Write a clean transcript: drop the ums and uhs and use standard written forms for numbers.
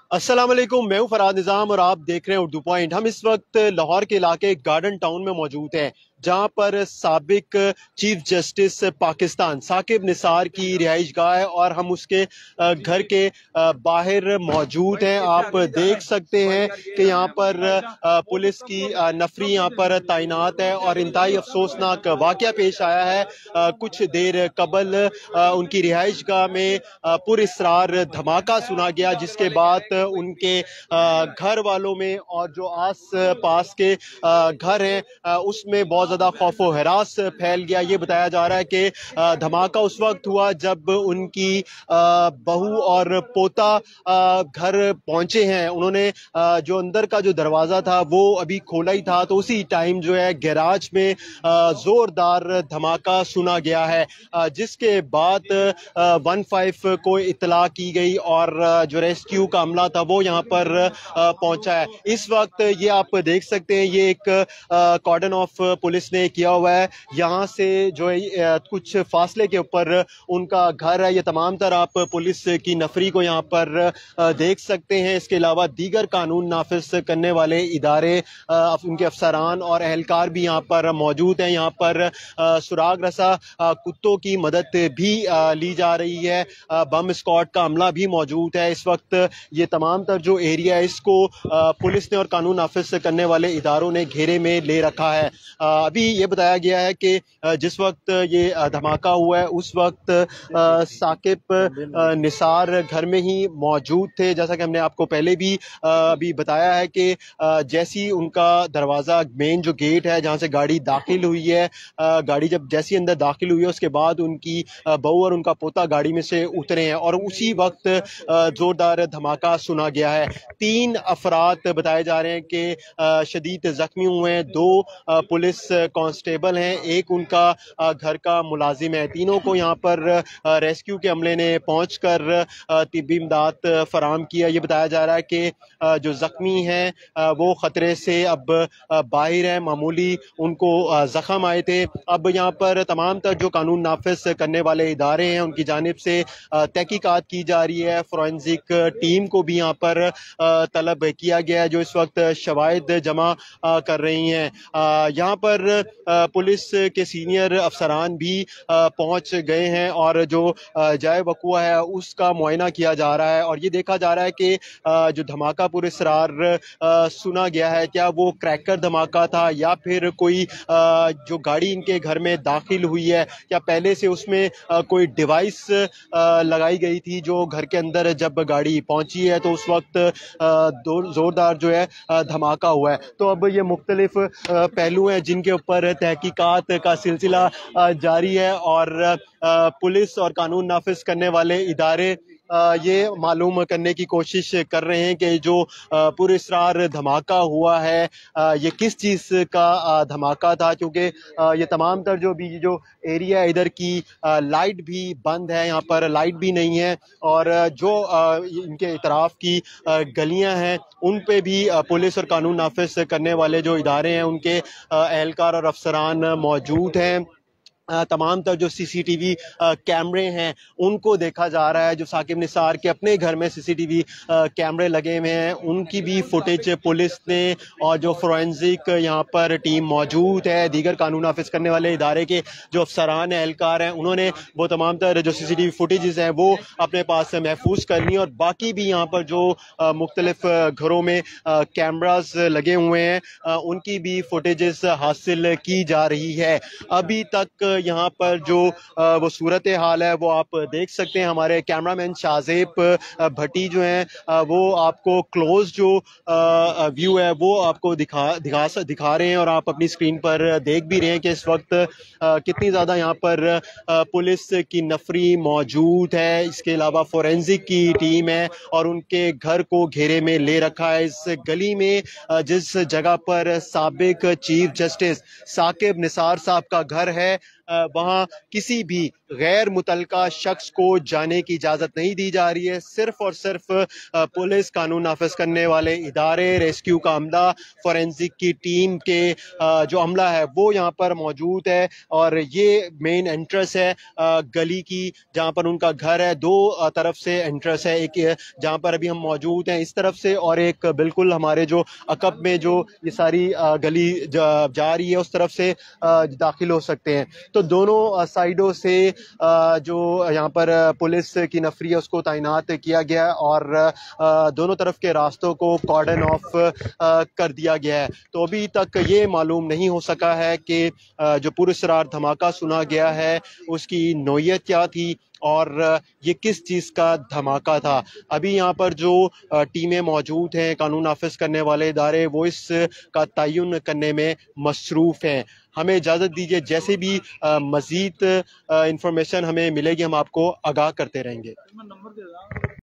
अस्सलाम वालेकुम, मैं हूं फराद निज़ाम और आप देख रहे हैं उर्दू पॉइंट। हम इस वक्त लाहौर के इलाके गार्डन टाउन में मौजूद हैं, जहां पर साबिक चीफ जस्टिस पाकिस्तान साकिब निसार की रिहाइश गाह है और हम उसके घर के बाहर मौजूद हैं। आप देख सकते हैं कि यहाँ पर पुलिस की नफरी यहाँ पर तैनात है और इंतहाई अफसोसनाक वाक़या पेश आया है। कुछ देर कबल उनकी रिहाइश गाह में पुरअसरार धमाका सुना गया, जिसके बाद उनके घर वालों में और जो आस पास के घर हैं उसमें बहुत ज़्यादा खौफ व हरास फैल गया। ये बताया जा रहा है कि धमाका उस वक्त हुआ जब उनकी बहू और पोता घर पहुंचे हैं। उन्होंने जो अंदर का जो दरवाज़ा था वो अभी खोला ही था, तो उसी टाइम जो है गैराज में ज़ोरदार धमाका सुना गया है, जिसके बाद 15 को इत्तला की गई और जो रेस्क्यू का अमला था वो यहाँ पर पहुंचा है। इस वक्त ये आप देख सकते हैं, ये एक कॉर्डन ऑफ पुलिस ने किया हुआ है। यहाँ से जो है कुछ फासले के ऊपर उनका घर है। ये तमाम तर आप पुलिस की नफरी को यहाँ पर देख सकते हैं। इसके अलावा दीगर कानून नाफिज करने वाले इदारे, उनके अफसरान और अहलकार भी यहाँ पर मौजूद हैं। यहाँ पर सुराग रसा कुत्तों की मदद भी ली जा रही है। बम स्क्वाड का अमला भी मौजूद है। इस वक्त ये तमाम तर जो एरिया है इसको पुलिस ने और कानून नाफिज करने वाले इदारों ने घेरे में ले रखा है। अभी ये बताया गया है कि जिस वक्त ये धमाका हुआ है उस वक्त साकिब निसार घर में ही मौजूद थे। जैसा कि हमने आपको पहले भी अभी बताया है कि जैसी उनका दरवाज़ा मेन जो गेट है जहाँ से गाड़ी दाखिल हुई है, गाड़ी जब जैसी अंदर दाखिल हुई है उसके बाद उनकी बहू और उनका पोता गाड़ी में से उतरे हैं और उसी वक्त जोरदार धमाका सुना गया है। 3 अफराद बताए जा रहे हैं कि शदीद जख्मी हुए हैं। 2 पुलिस कांस्टेबल हैं, एक उनका घर का मुलाजिम है। तीनों को यहाँ पर रेस्क्यू के अमले ने पहुंचकर तिब्बी इमदाद फराम किया। ये बताया जा रहा है कि जो जख्मी हैं वो खतरे से अब बाहर है, मामूली उनको जख्म आए थे। अब यहाँ पर तमाम तर जो कानून नाफिज करने वाले इदारे हैं उनकी जानिब से तहकीकात की जा रही है। फोरेंसिक टीम को भी यहाँ पर तलब किया गया है जो इस वक्त शवाहिद जमा कर रही हैं। यहाँ पर पुलिस के सीनियर अफसरान भी पहुँच गए हैं और जो जाए वक़ुआ है उसका मुआयना किया जा रहा है और ये देखा जा रहा है कि जो धमाका पुरअसरार सुना गया है क्या वो क्रैकर धमाका था या फिर कोई जो गाड़ी इनके घर में दाखिल हुई है या पहले से उसमें कोई डिवाइस लगाई गई थी जो घर के अंदर जब गाड़ी पहुंची है तो उस वक्त जोरदार जो है धमाका हुआ है। तो अब ये मुख्तलिफ पहलू हैं जिनके ऊपर तहकीकात का सिलसिला जारी है और पुलिस और कानून नाफिज करने वाले इदारे ये मालूम करने की कोशिश कर रहे हैं कि जो पुरअसरार धमाका हुआ है ये किस चीज़ का धमाका था, क्योंकि ये तमाम तर जो एरिया इधर की लाइट भी बंद है, यहाँ पर लाइट भी नहीं है और जो इनके इतराफ की गलियां हैं उन पे भी पुलिस और कानून नाफिज करने वाले जो इदारे हैं उनके एहलकार और अफसरान मौजूद हैं। तमाम तर जो सीसीटीवी कैमरे हैं उनको देखा जा रहा है। जो साकिब निसार के अपने घर में सीसीटीवी कैमरे लगे हुए हैं उनकी भी फुटेज पुलिस ने और जो फोरेंसिक यहाँ पर टीम मौजूद है, दीगर कानून नाफिज करने वाले इदारे के जो अफसरान एहलकार हैं उन्होंने वो तमाम तर जो सीसीटीवी फुटेजेस हैं वो अपने पास महफूज कर ली और बाकी भी यहाँ पर जो मुख्तलिफ घरों में कैमरास लगे हुए हैं उनकी भी फुटेजेस हासिल की जा रही है। अभी तक यहाँ पर जो वो सूरत हाल है वो आप देख सकते हैं। हमारे कैमरामैन शाहजेब भट्टी जो हैं वो आपको क्लोज जो व्यू है वो आपको दिखा रहे हैं और आप अपनी स्क्रीन पर देख भी रहे हैं कि इस वक्त कितनी ज़्यादा यहाँ पर पुलिस की नफरी मौजूद है। इसके अलावा फोरेंसिक की टीम है और उनके घर को घेरे में ले रखा है। इस गली में जिस जगह पर साबिक चीफ जस्टिस साकिब निसार साहब का घर है वहाँ किसी भी غیر متعلقہ شخص کو جانے کی اجازت نہیں دی جا رہی ہے. صرف اور صرف پولیس، قانون نافذ کرنے والے ادارے، ریسکیو کا عملہ، فورینزک کی ٹیم کے جو عملہ ہے وہ یہاں پر موجود ہے. اور یہ مین انٹرس ہے گلی کی جہاں پر ان کا گھر ہے. دو طرف سے انٹرس ہے، ایک جہاں پر ابھی ہم موجود ہیں اس طرف سے، اور ایک بالکل ہمارے جو عقب میں جو یہ ساری گلی جا رہی ہے اس طرف سے داخل ہو سکتے ہیں. تو دونوں سائیڈوں سے جو یہاں پر پولیس کی نفری ہے اس کو تعینات کیا گیا، اور دونوں طرف کے راستوں کو کارڈن آف کر دیا گیا ہے. تو ابھی تک یہ معلوم نہیں ہو سکا ہے کہ جو پراسرار دھماکہ سنا گیا ہے اس کی نوعیت کیا تھی اور یہ کس چیز کا دھماکہ تھا. ابھی یہاں پر جو ٹیمیں موجود ہیں، قانون نافذ کرنے والے ادارے، وہ اس کا تعین کرنے میں مصروف ہیں. ہمیں اجازت دیجیے، جیسے بھی مزید انفارمیشن ہمیں ملے گی ہم آپ کو آگاہ کرتے رہیں گے.